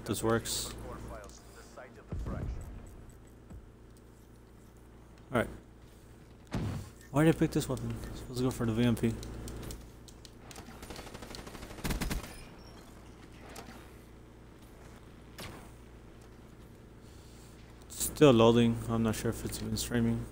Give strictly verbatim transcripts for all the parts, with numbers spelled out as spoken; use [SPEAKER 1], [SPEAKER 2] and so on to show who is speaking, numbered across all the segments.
[SPEAKER 1] This works. Alright. Why did I pick this weapon? Let's go for the V M P. Still loading. I'm not sure if it's even streaming.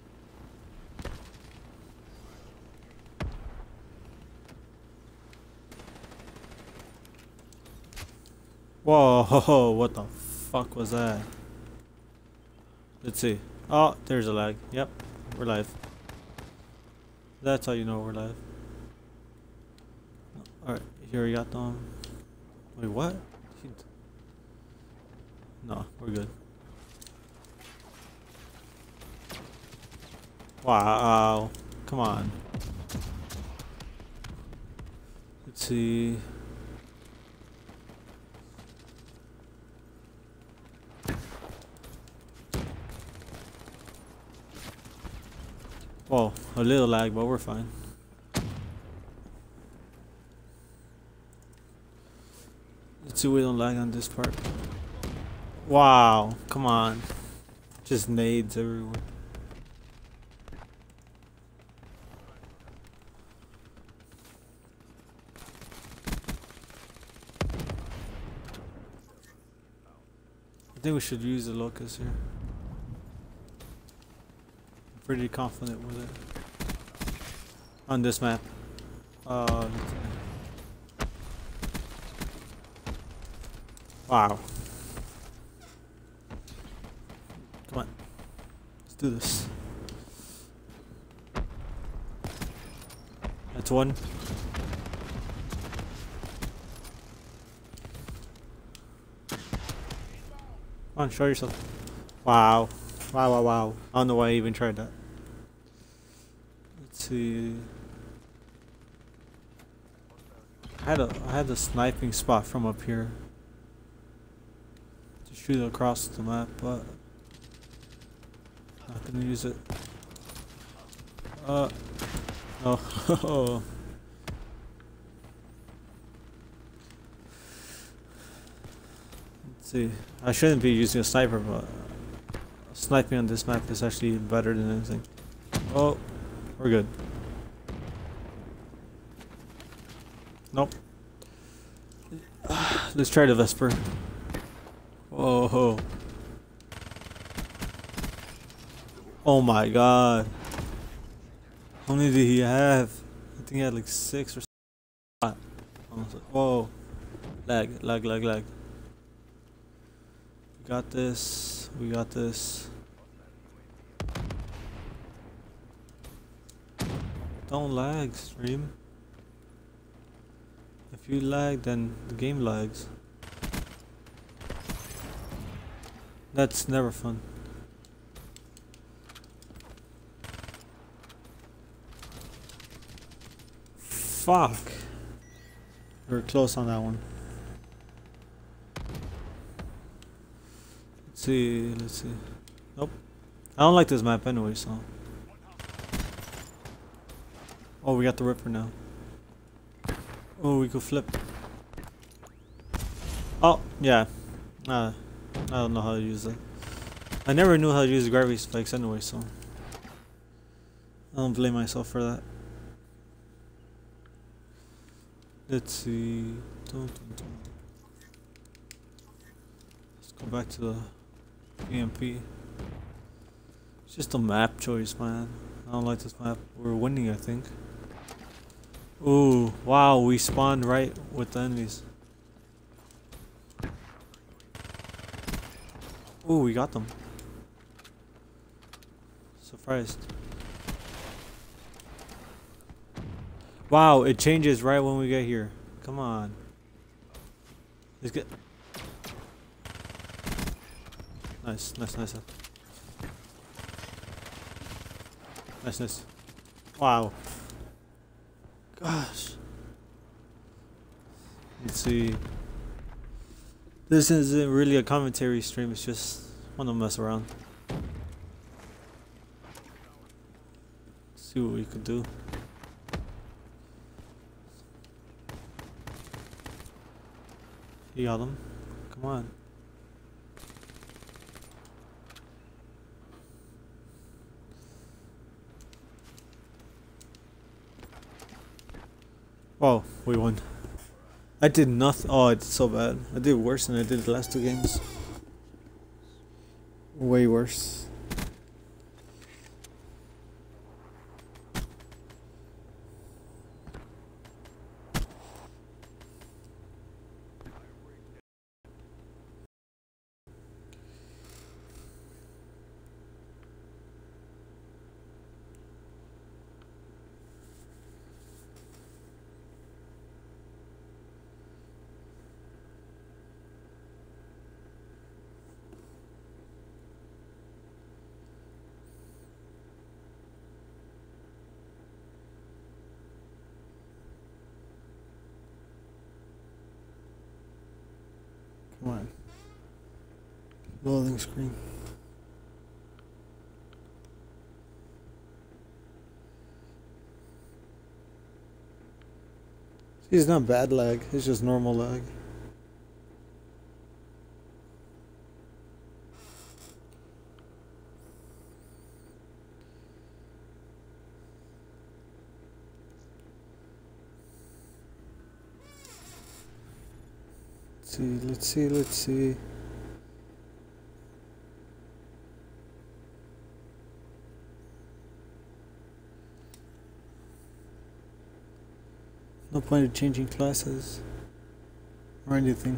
[SPEAKER 1] Whoa, what the fuck was that? Let's see. Oh, there's a lag. Yep, we're live. That's how you know we're live. Alright, here we got them. Wait, what? No, we're good. Wow, come on. Let's see. Whoa, a little lag, but we're fine. Let's see we don't lag on this part. Wow, come on. Just nades everywhere. I think we should use the locust here. I'm pretty confident with it. On this map. Uh, wow. Come on. Let's do this. That's one. Come on, show yourself. Wow. Wow, wow, wow. I don't know why I even tried that. Let's see. I had a I had a sniping spot from up here to shoot across the map, but not gonna use it. Uh no. Let's see. I shouldn't be using a sniper, but sniping on this map is actually better than anything. Oh, we're good. Nope. Let's try the Vesper. Whoa. Oh my god. How many did he have? I think he had like six or something. Whoa. Lag, lag, lag, lag. We got this. We got this. Don't lag, stream. If you lag, then the game lags. That's never fun. Fuck. We were close on that one. Let's see, let's see. Nope. I don't like this map anyway, so. Oh, we got the Ripper now. Oh, we could flip. Oh, yeah. Uh, I don't know how to use it. I never knew how to use gravity spikes anyway, so. I don't blame myself for that. Let's see. Dun, dun, dun. Let's go back to the E M P. It's just a map choice, man. I don't like this map. We're winning, I think. Ooh, wow, we spawned right with the enemies. Ooh, we got them. Surprised. Wow, it changes right when we get here. Come on. Let's get. Nice, nice, nice. Nice, nice. Wow. Gosh. Let's see. This isn't really a commentary stream, it's just want to mess around. See what we could do. You got him. Come on. Oh, we won. I did nothing. Oh, it's so bad. I did worse than I did the last two games. Way worse. Come on. Loading screen. See, it's not bad lag, it's just normal lag. Let's see, let's see, let's see. No point in changing classes or anything.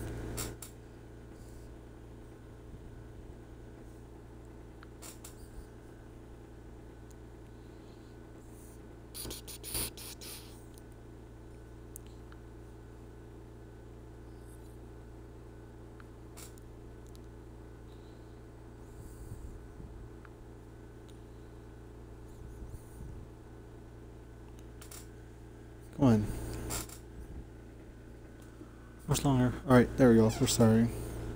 [SPEAKER 1] Come on. Much longer. Alright, there we go. We're sorry.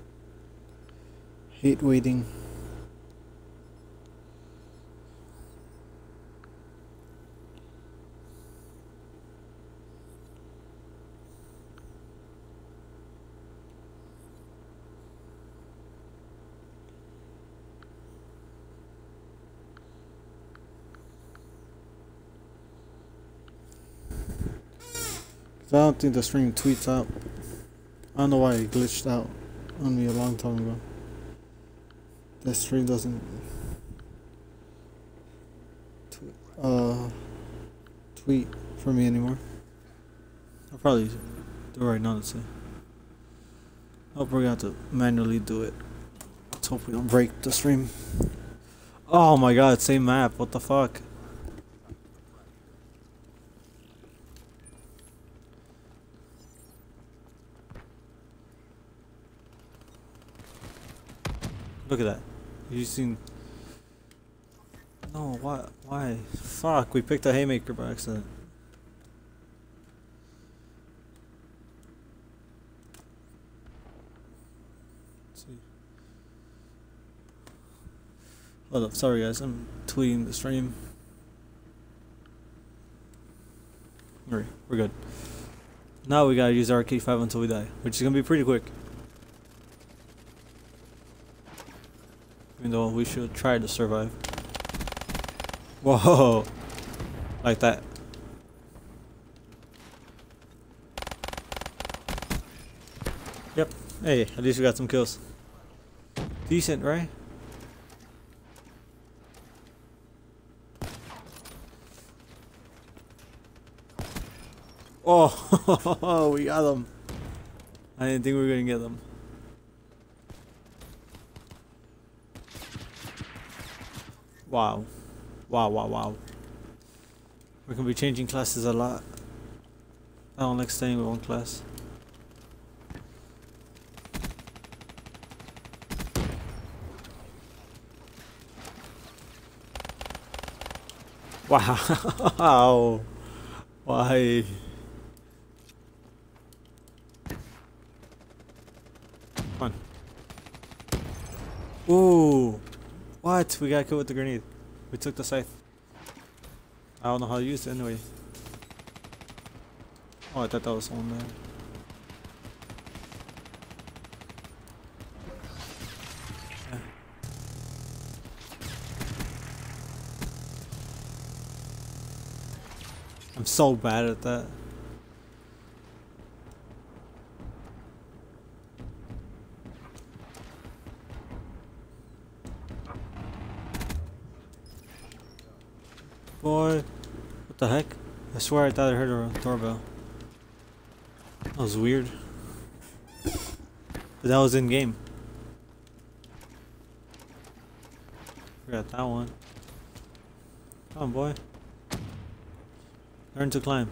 [SPEAKER 1] Hate waiting. I don't think the stream tweets out. I don't know why it glitched out on me a long time ago. The stream doesn't tw uh, tweet for me anymore. I'll probably do it right now, let's see. Hope we're gonna have to manually do it. Let's hope we don't break the stream. Oh my god, same map, what the fuck? Look at that. You seen? No, why? Why? Fuck! We picked a haymaker by accident. Let's see. Hold up. Sorry, guys. I'm tweeting the stream. Alright, we're good. Now we gotta use our K five until we die, which is gonna be pretty quick. Even though we should try to survive. Whoa! Like that. Yep. Hey, at least we got some kills. Decent, right? Oh, we got them. I didn't think we were gonna get them. Wow. Wow, wow, wow. We're gonna be changing classes a lot. I don't like staying with one class. Wow. Why? Come on. Ooh. What? We got killed with the grenade. We took the scythe. I don't know how to use it anyway. Oh, I thought that was someone there. I'm so bad at that. Boy, what the heck? I swear I thought I heard a doorbell. That was weird. But that was in game. Forgot that one. Come on, boy. Learn to climb.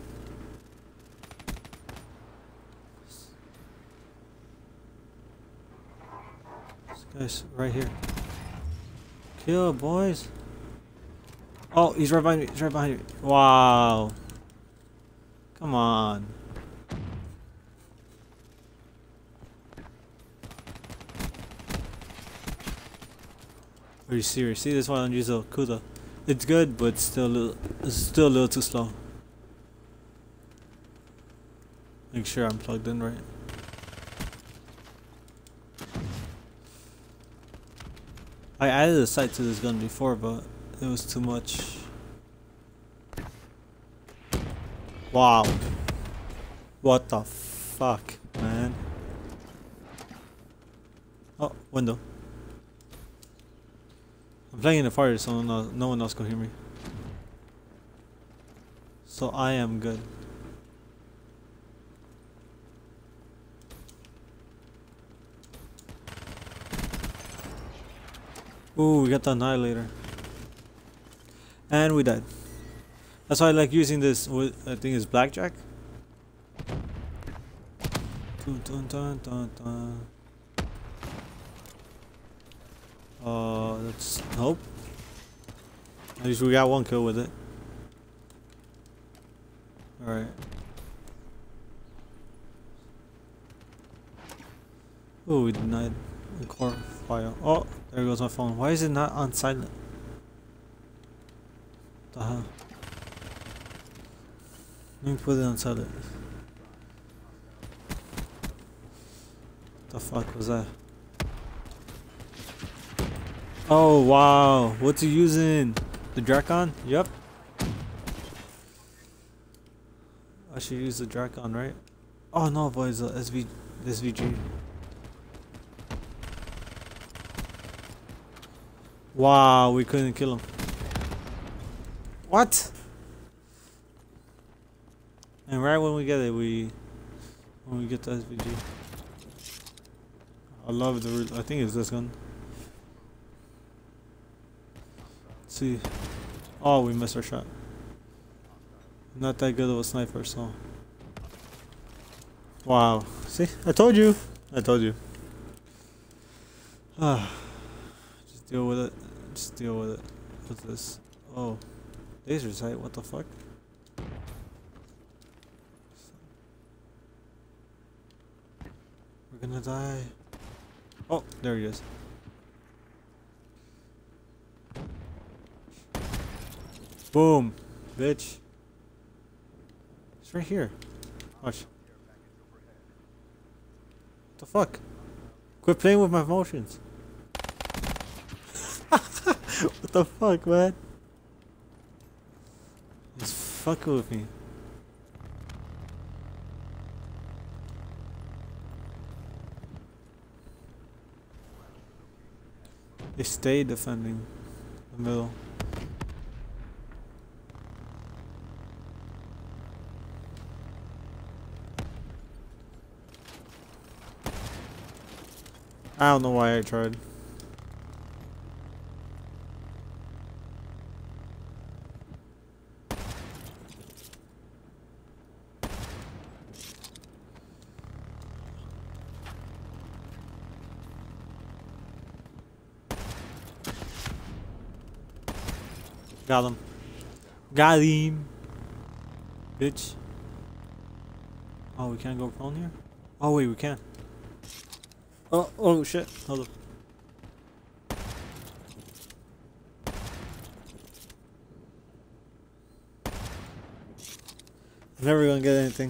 [SPEAKER 1] This guy's right here. Kill, boys. Oh, he's right behind me. He's right behind me. Wow. Come on. Are you serious? See, this one I don't use a Kuda. It's good, but still a little, it's still a little too slow. Make sure I'm plugged in right. I added a sight to this gun before, but it was too much. Wow. What the fuck, man? Oh, window. I'm playing in the fire, so no, no one else can hear me. So I am good. Ooh, we got the annihilator. And we died. That's why I like using this, what I think is blackjack. Dun, dun, dun, dun, dun. Uh, let's hope. At least we got one kill with it. Alright. Oh, we denied the core file. Oh, there goes my phone. Why is it not on silent? What the hell? Let me put it on silent. What the fuck was that? Oh wow, what's he using? The Drakon? Yep. I should use the Drakon, right? Oh no, boys, the S V S V G. Wow, we couldn't kill him. What? And right when we get it, we when we get the S V G. I love the. I think it's this gun. Let's see. Oh, we missed our shot. Not that good of a sniper, so. Wow. See, I told you. I told you. Ah, just deal with it. Just deal with it. What's this? Oh, laser sight. What the fuck? We're gonna die. Oh, there he is. Boom, bitch. It's right here. Watch. What the fuck? Quit playing with my emotions. What the fuck, man? He's fucking with me. They stay defending the middle. I don't know why I tried. Got him. Got him. Bitch. Oh, we can't go prone here? Oh, wait, we can. Oh, oh shit. Hold up. I'm never gonna get anything.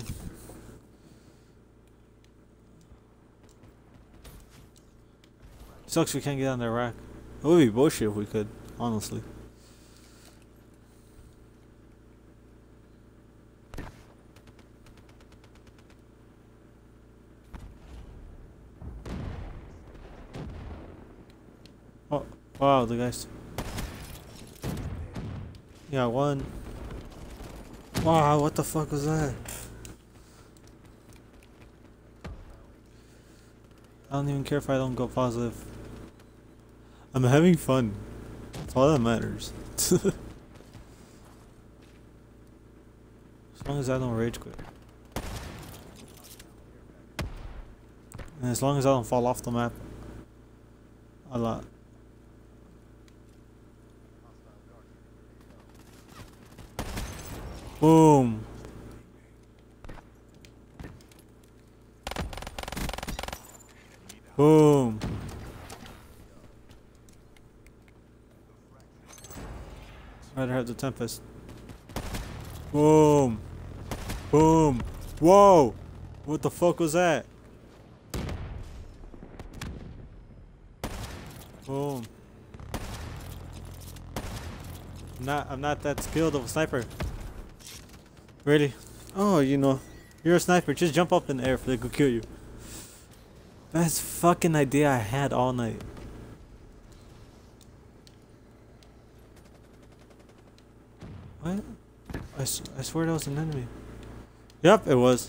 [SPEAKER 1] Sucks we can't get on that rack. It would be bullshit if we could, honestly. Oh, wow, the guys. Yeah, one. Wow, what the fuck was that? I don't even care if I don't go positive. I'm having fun. That's all that matters. As long as I don't rage quit. And as long as I don't fall off the map a lot. Boom. Boom. Rather have the Tempest. Boom. Boom. Whoa. What the fuck was that? Boom. I'm not I'm not that skilled of a sniper. Really? Oh, you know. You're a sniper, just jump up in the air if they could kill you. Best fucking idea I had all night. What? I, s I swear that was an enemy. Yep, it was.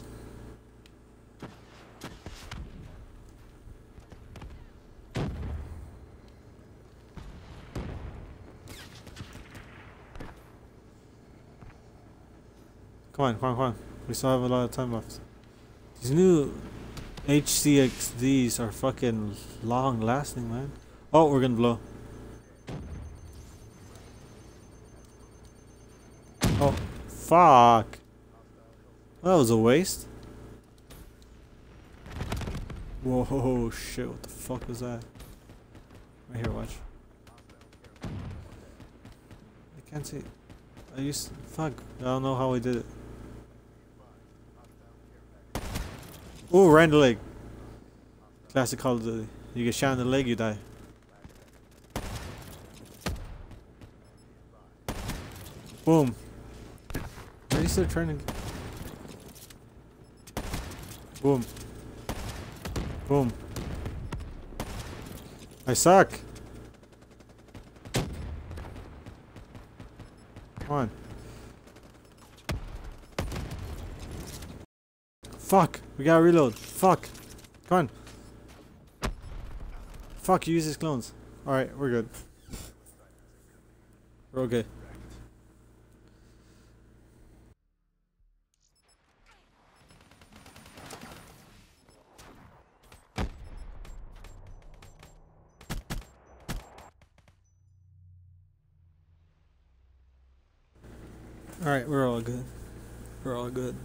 [SPEAKER 1] Come on, come on, come on. We still have a lot of time left. These new H C X Ds are fucking long lasting, man. Oh, we're gonna blow. Oh, fuck. That was a waste. Whoa, shit, what the fuck was that? Right here, watch. I can't see. I used. Fuck. I don't know how we did it. Ooh, right in the leg. Classic Call of Duty. You get shot in the leg, you die. Boom. Are you still trying to... Boom. Boom. I suck. Come on. Fuck. We gotta reload. Fuck. Come on. Fuck, you use his clones. Alright, we're good. We're okay. Alright, we're all good. We're all good.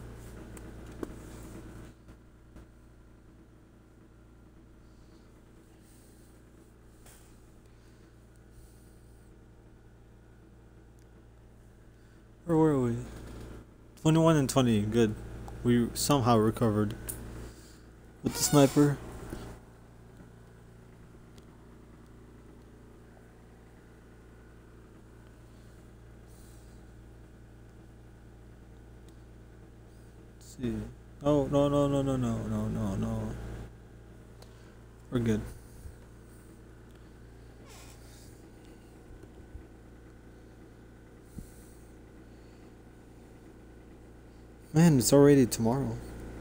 [SPEAKER 1] Where were we? twenty-one and twenty, good. We somehow recovered. With the sniper. Let's see. Oh, no, no, no, no, no, no, no, no. We're good. Man, it's already tomorrow.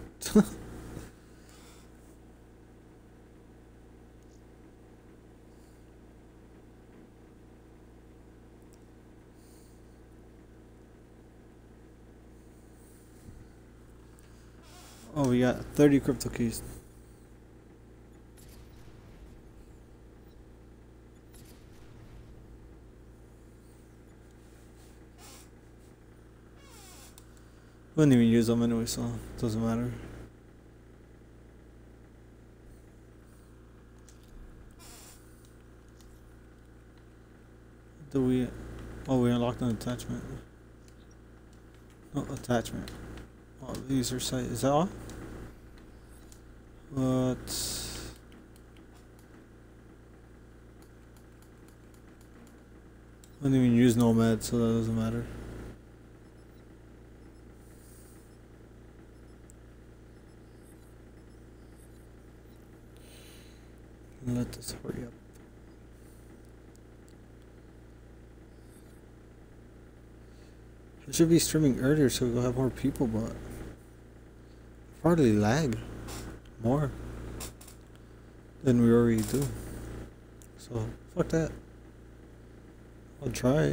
[SPEAKER 1] Oh, we got thirty crypto keys. Wouldn't even use them anyway, so it doesn't matter. Do we... Oh, we unlocked an attachment. No, attachment. Oh, user site. Is that all? What? I don't even use Nomad, so that doesn't matter. Let us hurry up. I should be streaming earlier so we'll have more people, but probably lag more than we already do. So fuck that. I'll try.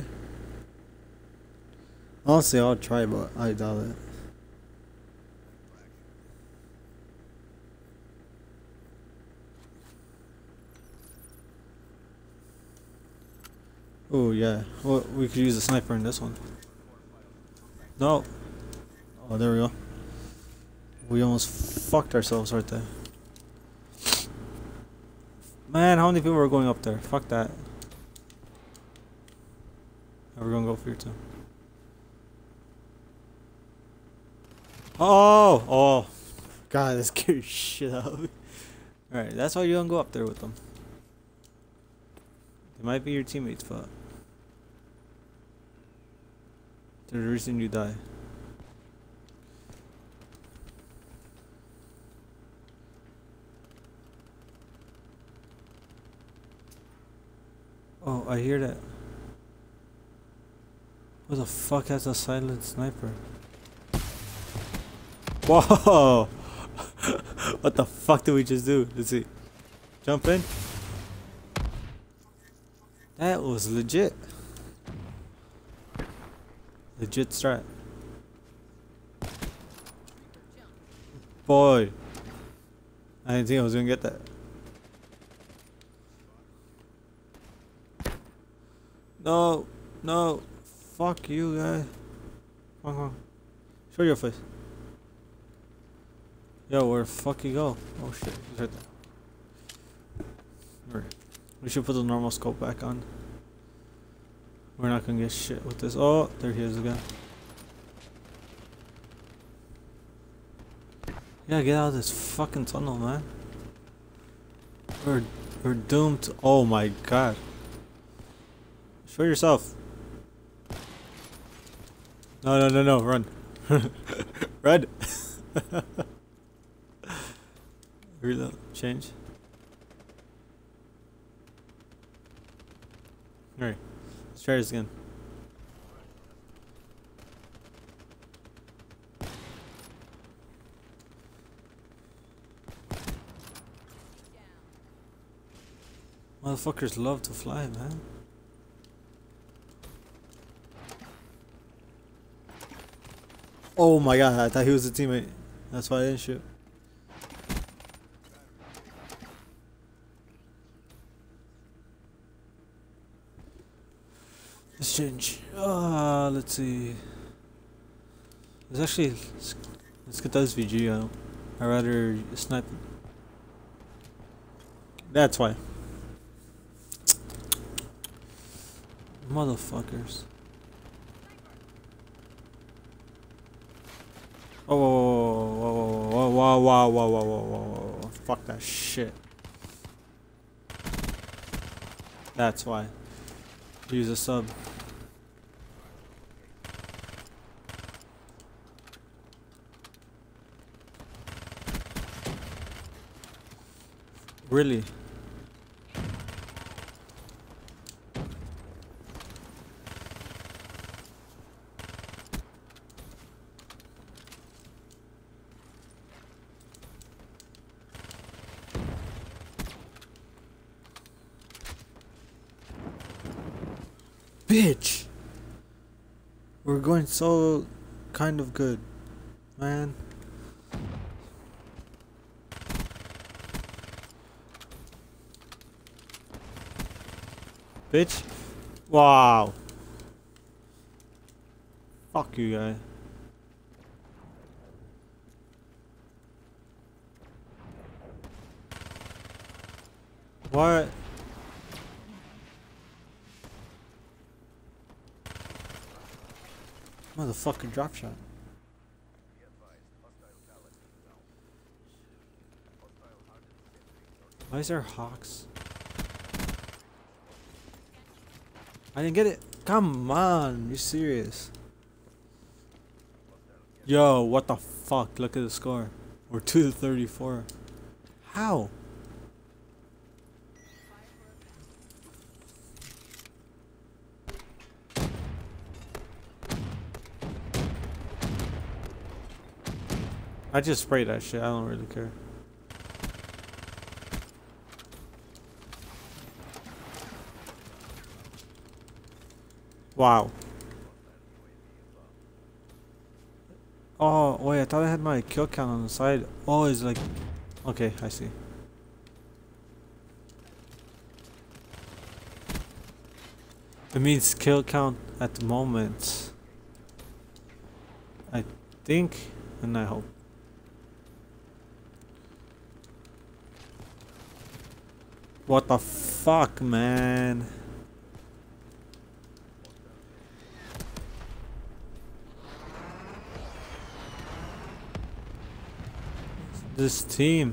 [SPEAKER 1] Honestly, I'll try, but I doubt it. Oh yeah, well we could use a sniper in this one. No. Oh, there we go. We almost fucked ourselves right there. Man, how many people are going up there? Fuck that. We're gonna go for your two. Oh! Oh! God, that scared shit out of me. Alright, that's why you don't go up there with them. They might be your teammates, but they're the reason you die. Oh, I hear that. Who the fuck has a silent sniper? Whoa! What the fuck did we just do? Let's see. Jump in. That was legit. Legit strat. Boy. I didn't think I was gonna get that. No. No. Fuck you, guy. Come on, come on. Show your face. Yo, where the fuck you go? Oh shit, he's right there. Right. We should put the normal scope back on. We're not gonna get shit with this. Oh, there he is again. Yeah, get out of this fucking tunnel, man. We're we're doomed to, oh my god. Show yourself. No, no, no, no, run. Run. Reload. Change. Alright. Let's try this again. Motherfuckers love to fly, man. Oh my god, I thought he was a teammate. That's why I didn't shoot. Let's change. Uh, let's see. Let's actually let's, let's get the S V G out. I'd rather snipe. That's why. Motherfuckers. Oh, whoa, whoa, whoa, whoa, whoa, whoa, whoa, whoa, whoa, whoa. Fuck that shit. That's why. Use a sub. Really? Bitch! We're going so kind of good, man. Bitch. Wow. Fuck you, guy. What? Motherfucker drop shot. Why is there hawks? I didn't get it. Come on, you serious? Yo, what the fuck? Look at the score. We're two to thirty-four. How? I just spray that shit. I don't really care. Wow. Oh, wait, I thought I had my kill count on the side. Oh, it's like... Okay, I see. It means kill count at the moment. I think, and I hope. What the fuck, man? This team.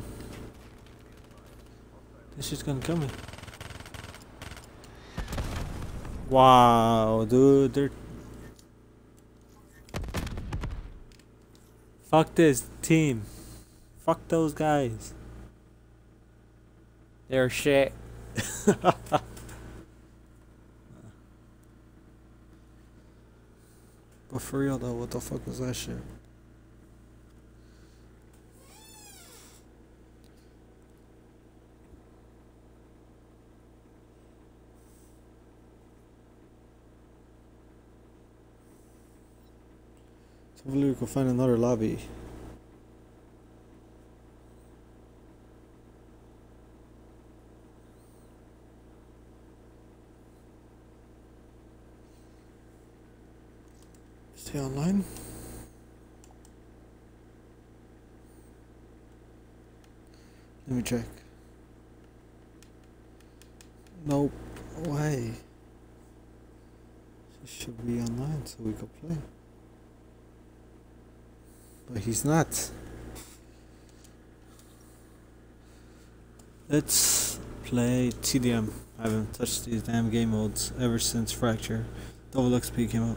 [SPEAKER 1] This shit's gonna kill me. Wow, dude, they're... Fuck this team. Fuck those guys. They're shit. But for real though, what the fuck was that shit? Hopefully we can find another lobby. Stay online. Let me check. Nope. Why? She should be online so we could play. But he's not. Let's play T D M. I haven't touched these damn game modes ever since Fracture. Double X P came out.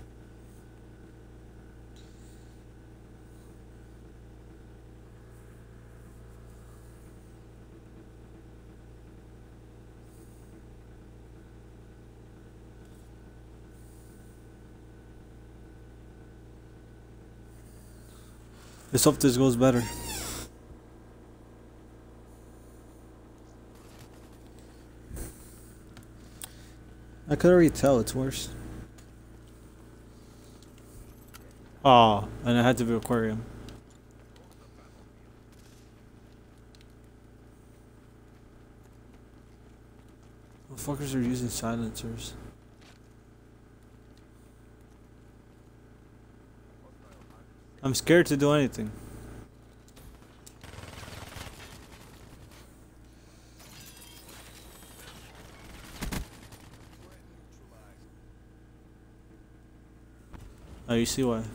[SPEAKER 1] Let's hope this goes better. I could already tell it's worse. Oh, and it had to be aquarium. Motherfuckers are using silencers. I'm scared to do anything. Oh, you see why?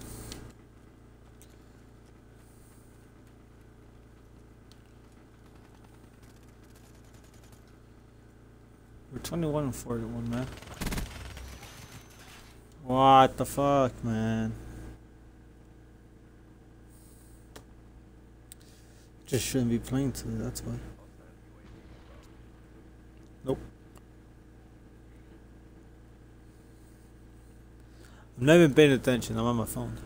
[SPEAKER 1] We're twenty-one and forty-one, man. What the fuck, man? Just shouldn't be playing today, that's why. Nope. I'm not even paying attention, I'm on my phone.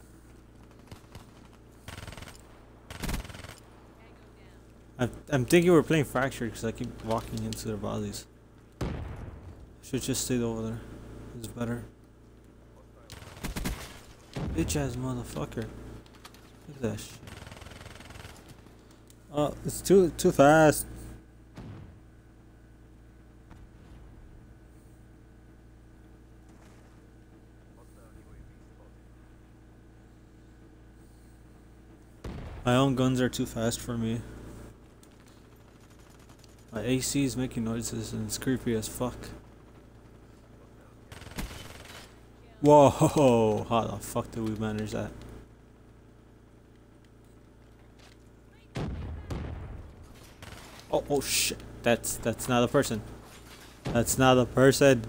[SPEAKER 1] I'm, I'm thinking we're playing Fracture because I keep walking into their bodies. I should just stay over there. It's better. Bitch ass motherfucker. Look at that shit. Oh, it's too too fast. My own guns are too fast for me. My A C is making noises and it's creepy as fuck. Whoa, how the fuck did we manage that? Oh, oh shit. That's that's not a person. That's not a person.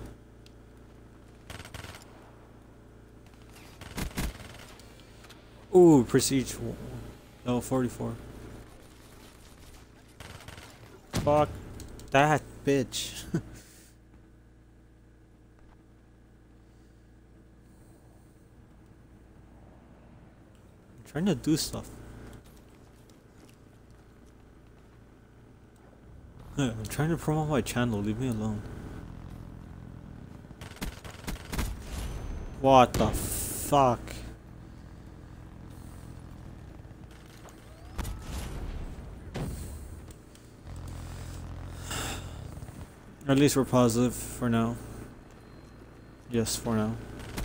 [SPEAKER 1] Ooh, prestige. No, forty-four. Fuck that bitch. I'm trying to do stuff. Hey, I'm trying to promote my channel, leave me alone. What the fuck? At least we're positive for now. Yes, for now.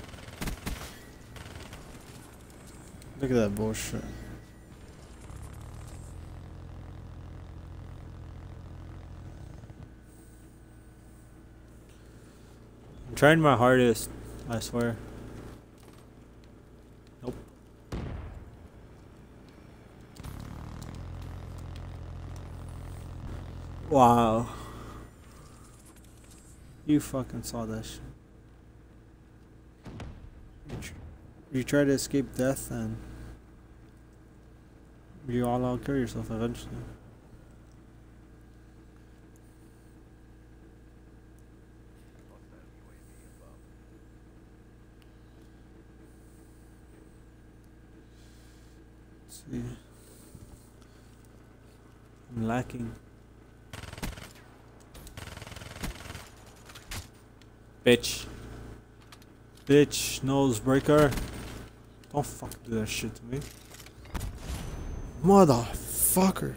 [SPEAKER 1] Look at that bullshit. I'm trying my hardest, I swear. Nope. Wow. You fucking saw that shit. You, tr you try to escape death and you all out kill yourself eventually. Let's see. I'm lacking. Bitch. Bitch, nose breaker. Don't fucking do that shit to me. Motherfucker.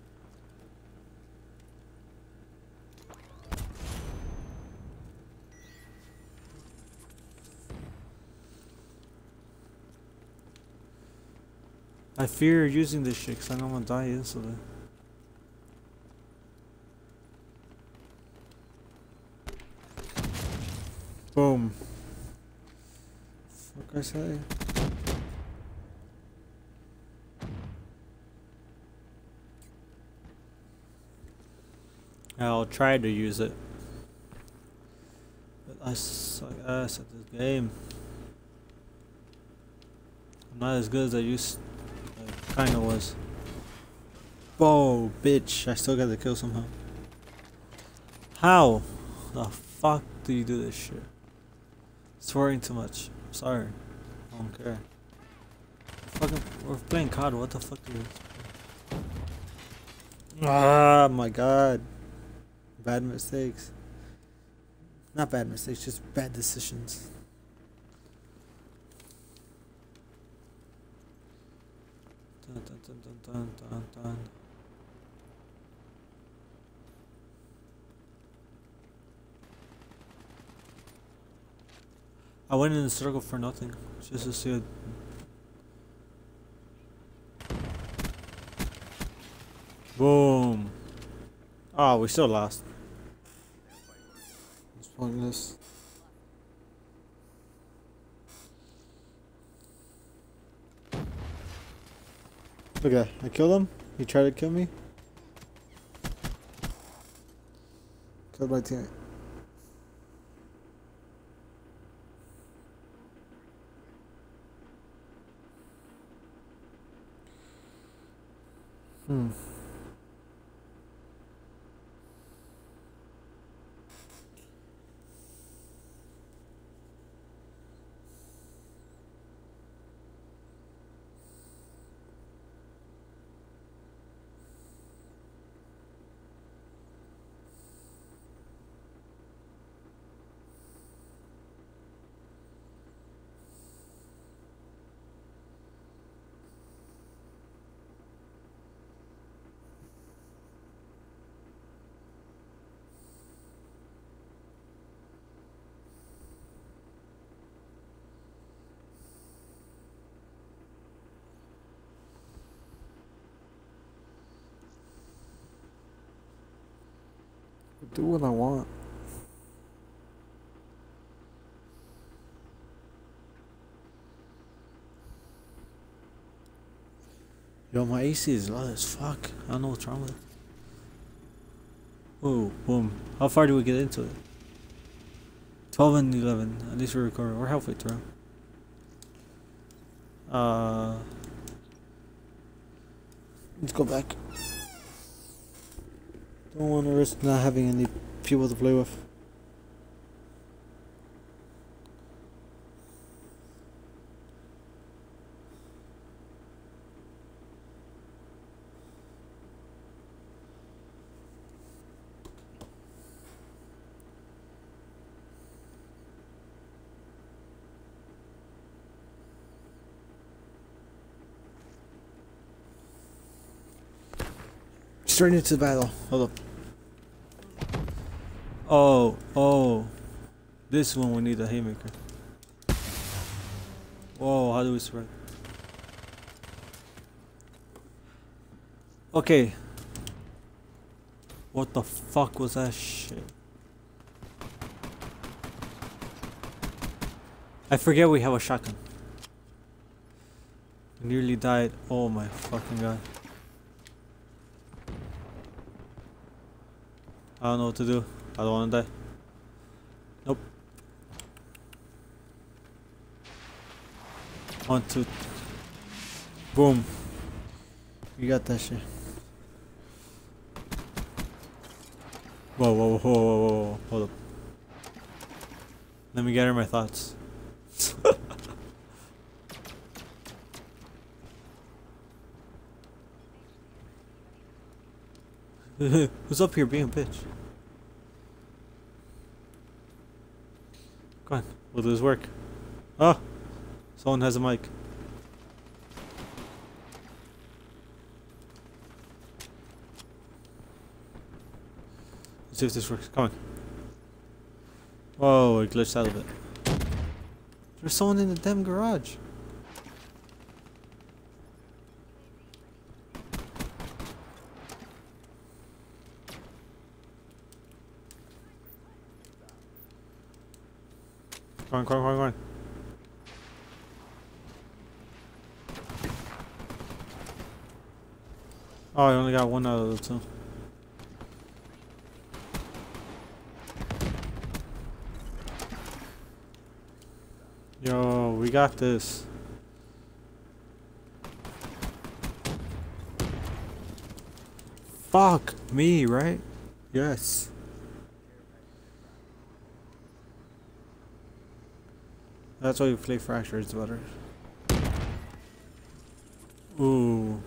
[SPEAKER 1] I fear using this shit because I know I'm gonna die instantly. Boom. Fuck I say? I'll try to use it. But I suck ass at this game. I'm not as good as I used I kinda was. Whoa, bitch. I still got the kill somehow. How the fuck do you do this shit? Swearing too much. I'm sorry. I don't care. Fucking, we're playing C O D. What the fuck do you? Ah, my god. Bad mistakes. Not bad mistakes, just bad decisions. Dun, dun, dun, dun, dun, dun, dun. I went in the circle for nothing, just to see it. Boom. Oh, we still lost. It's pointless. Look at that. I killed him. He tried to kill me. Killed my teammate. Hmm. Do what I want. Yo, my A C is low as fuck. I don't know what's wrong with it. Oh, boom. How far do we get into it? twelve and eleven. At least we're recording. We're halfway through. Uh, let's go back. Don't want to risk not having any people to play with. straight into the battle. Hold up. Oh, oh. This one we need a haymaker. Whoa, how do we spread? Okay. What the fuck was that shit? I forget we have a shotgun. I nearly died. Oh my fucking god. I don't know what to do. I don't want to die. Nope. One, two. Boom. You got that shit. Whoa, whoa, whoa, whoa, whoa, whoa. Hold up. Let me gather my thoughts. Who's up here being a bitch? Come on, we'll do this work. Oh! Someone has a mic. Let's see if this works. Come on. Whoa, it glitched out of it. There's someone in the damn garage. Come on, come on, come on, come on. Oh, I only got one out of the two. Yo, we got this. Fuck me, right? Yes. That's why we play Fractures better. Ooh.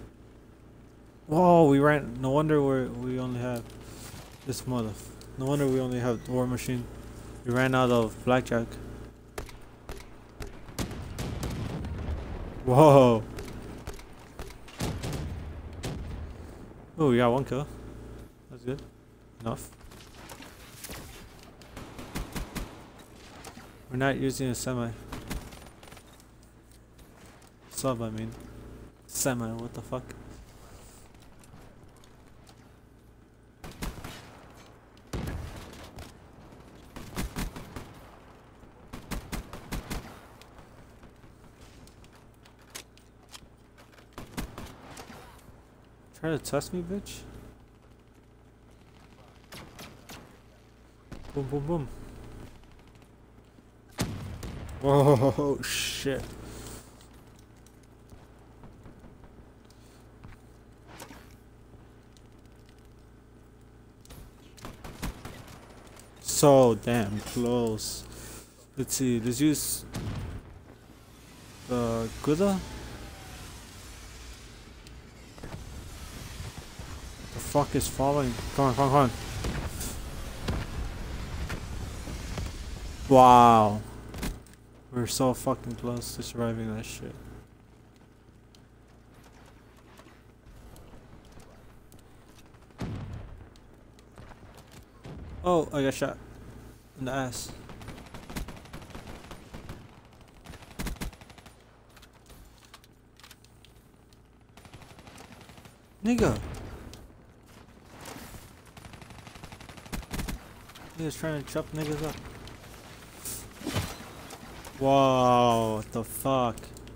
[SPEAKER 1] Whoa, we ran. No wonder we we only have this mother. No wonder we only have War Machine. We ran out of Blackjack. Whoa. Oh, we got one kill. That's good. Enough. We're not using a semi. Sub, I mean. Semi, what the fuck? Try to test me, bitch? Boom, boom, boom. Whoa, shit. So damn close. Let's see, let's use the Gouda. The fuck is falling? Come on, come on, come on. Wow. We're so fucking close to surviving that shit. Oh, I got shot in the ass. Nigga. Nigga's trying to chop niggas up. Wow, what the fuck?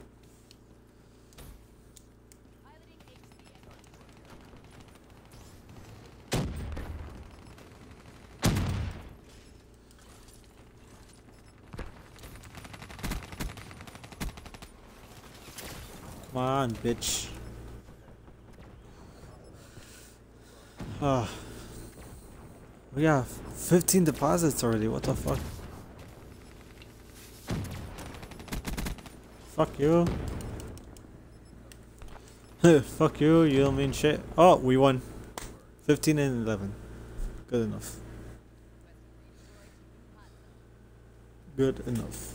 [SPEAKER 1] Come on, bitch. Ah. We got fifteen deposits already, what the fuck? Fuck you. Fuck you, you don't mean shit. Oh, we won. fifteen and eleven. Good enough. Good enough.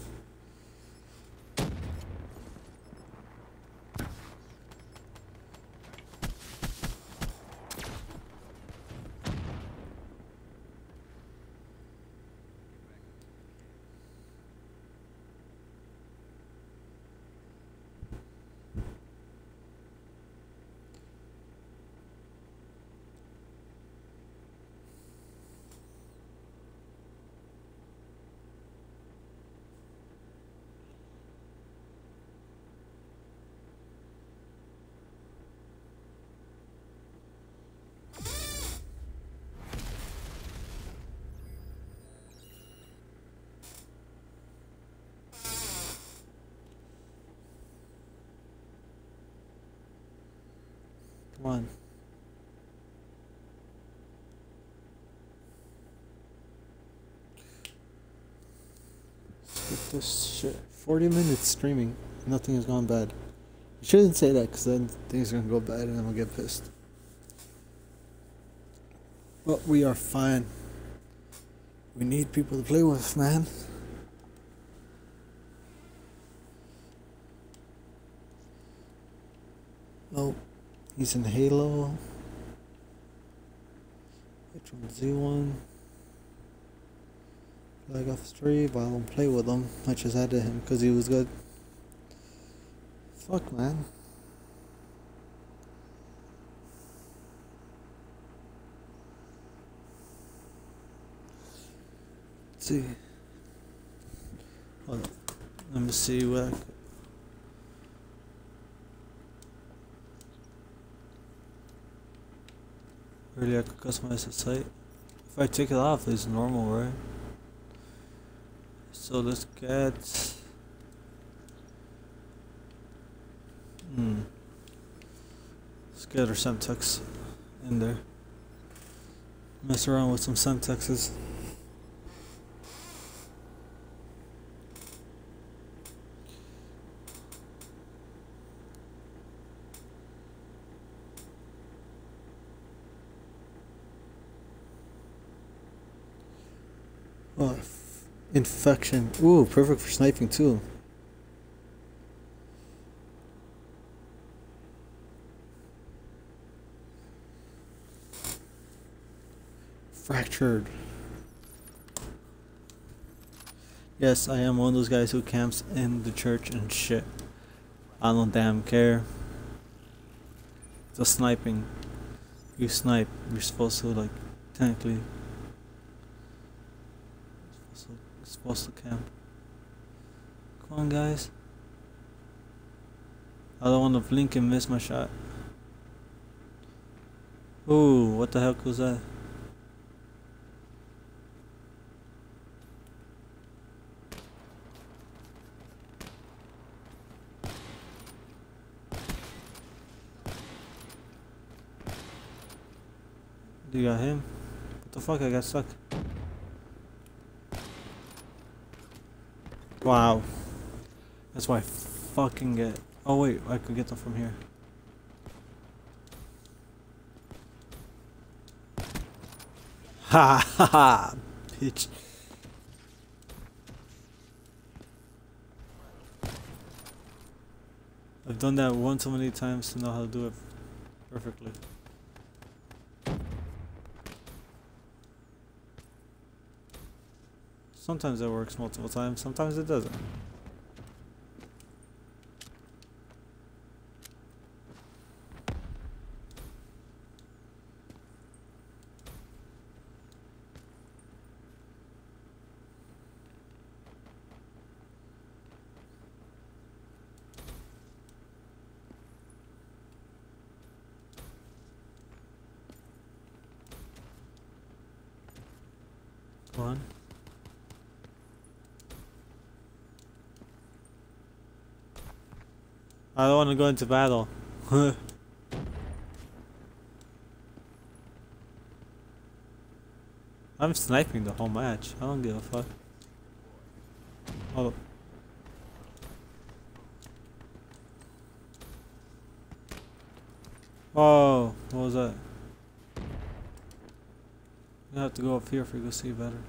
[SPEAKER 1] Come on. Skip this shit. forty minutes streaming. Nothing has gone bad. I shouldn't say that because then things are gonna go bad and I'm gonna get pissed. But we are fine. We need people to play with, man. Oh, he's in Halo. H one Z one. Flag off three, but I don't play with him. I just added him because he was good. Fuck, man. Let's see. Hold on. Let me see what I could. Really, I could customize the site. If I take it off, it's normal, right? So let's get. Hmm. Let's get our syntax in there. Mess around with some syntaxes. Oh, infection. Ooh, perfect for sniping too. Fractured. Yes, I am one of those guys who camps in the church and shit. I don't damn care. The sniping. You snipe, you're supposed to, like, technically. You're supposed to camp. Come on, guys. I don't want to blink and miss my shot. Ooh, what the heck was that? You got him? What the fuck? I got stuck. Wow. That's why I fucking get. Oh wait, I could get them from here. Ha ha ha! Bitch. I've done that one too many times to know how to do it perfectly. Sometimes it works multiple times, sometimes it doesn't. Come on. I don't want to go into battle. I'm sniping the whole match. I don't give a fuck. Oh. Oh, what was that? You have to go up here for you to see better.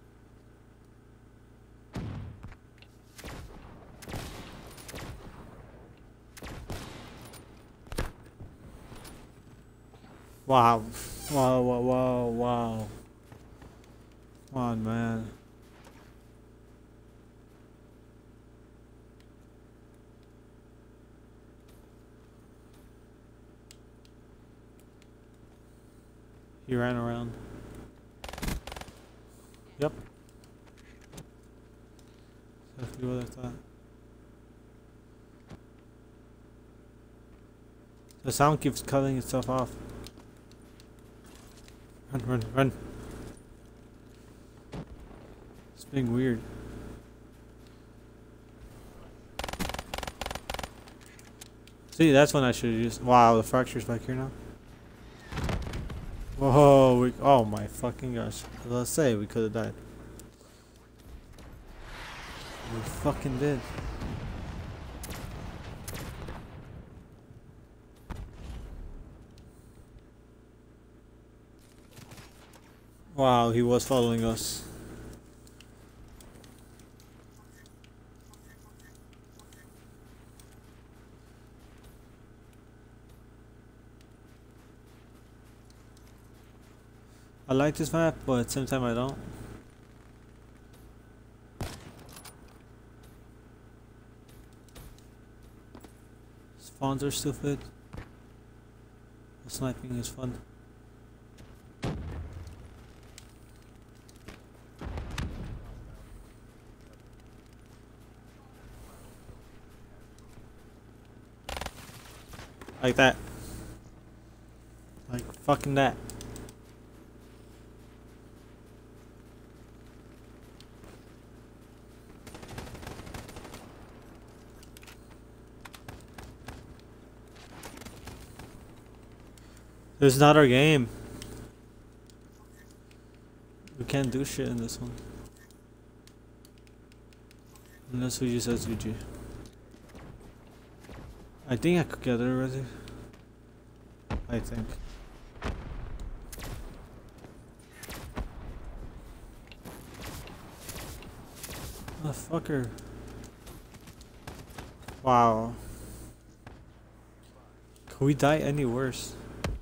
[SPEAKER 1] Wow. Wow, wow, wow, wow. Come on, man. He ran around. Yep. Exactly what I thought. The sound keeps cutting itself off. Run, run, run. It's being weird. See, that's when I should have used. Wow, the fracture's back here now. Oh, we, oh my fucking gosh. Let's say we could have died. We fucking did. Wow, he was following us. I like this map, but at the same time I don't. Spawns are stupid. Sniping is fun. Like that. Like fucking that. This is not our game. We can't do shit in this one. Unless we use S V G. I think I could get it already. I think. Motherfucker. Wow. Could we die any worse?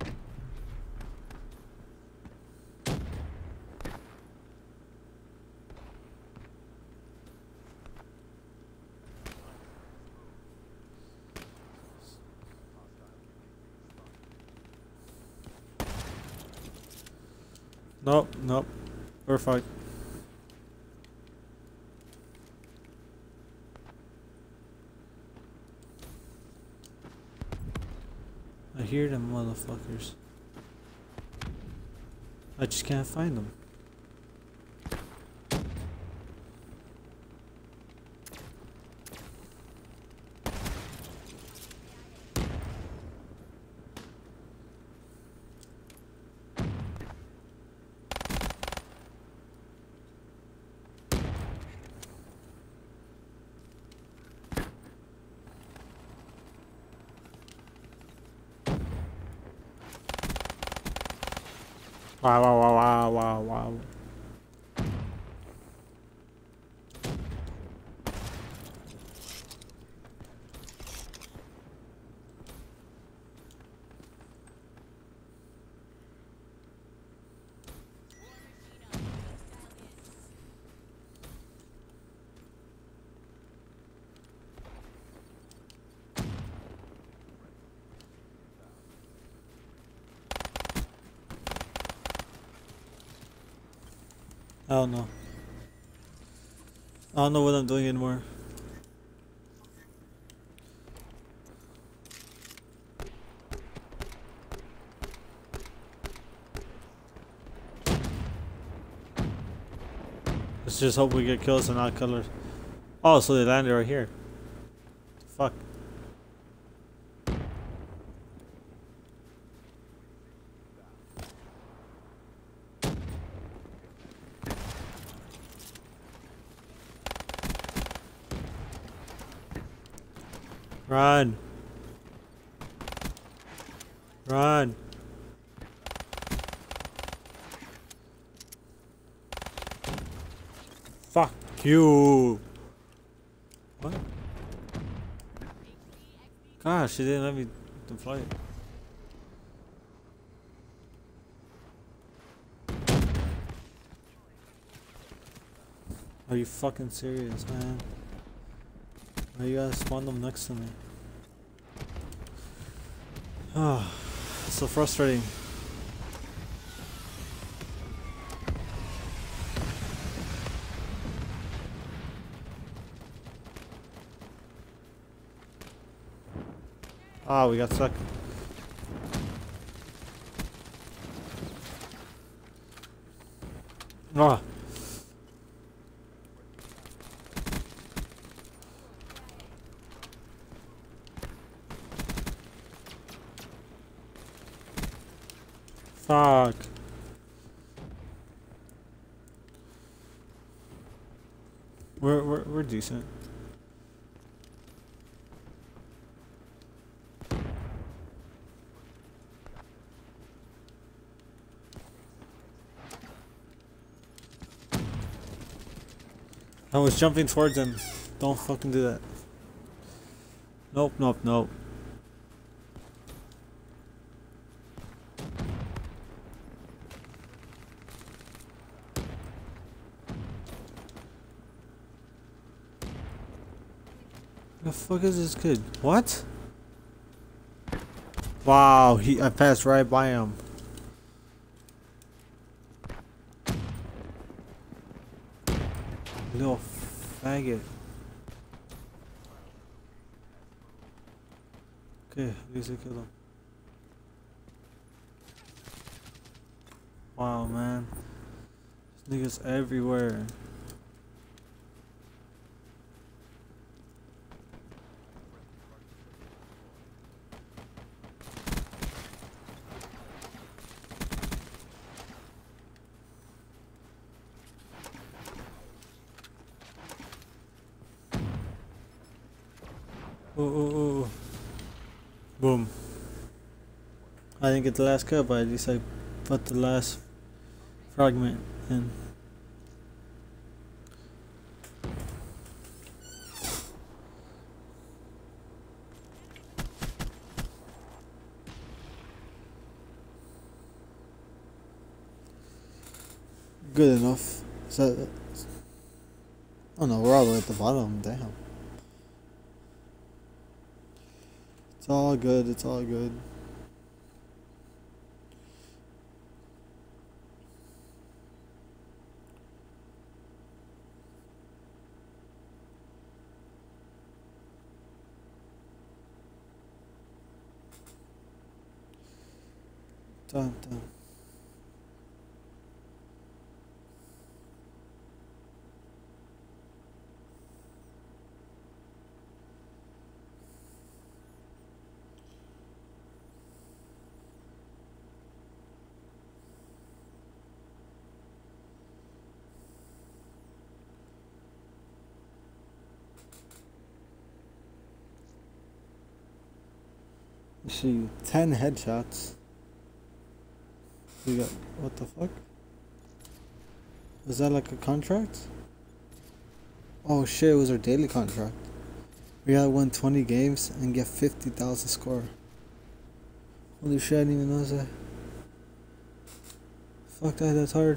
[SPEAKER 1] Nope, nope. We're fine. I hear them motherfuckers. I just can't find them. Wow, wow, wow, wow, wow, wow. I don't know. I don't know what I'm doing anymore. Let's just hope we get kills and not colors. Oh, so they landed right here. Fuck. Run. Run. Fuck you. What? Gosh, she didn't let me deploy it. Are you fucking serious, man? Why you gotta spawn them next to me? Oh, so frustrating. Ah, we got stuck. Ah. Fuck. We're we're we're decent. I was jumping towards him. Don't fucking do that. Nope, nope, nope. The fuck is this kid? What? Wow, he I passed right by him. Little faggot. Okay, at least I killed him. Wow, man. This nigga's everywhere. Oh, oh, oh. Boom. I didn't get the last cut, but at least I put the last fragment in. Good enough. Is that? Oh no, we're all the way at the bottom. Damn. It's all good, it's all good. Dun, dun. You see, ten headshots. We got, what the fuck? Was that like a contract? Oh shit, it was our daily contract. We gotta win twenty games and get fifty thousand score. Holy shit, I didn't even know that. Fuck that, that's hard.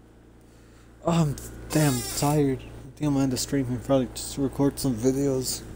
[SPEAKER 1] Oh, I'm damn tired. I think I'm gonna end the stream and probably just record some videos.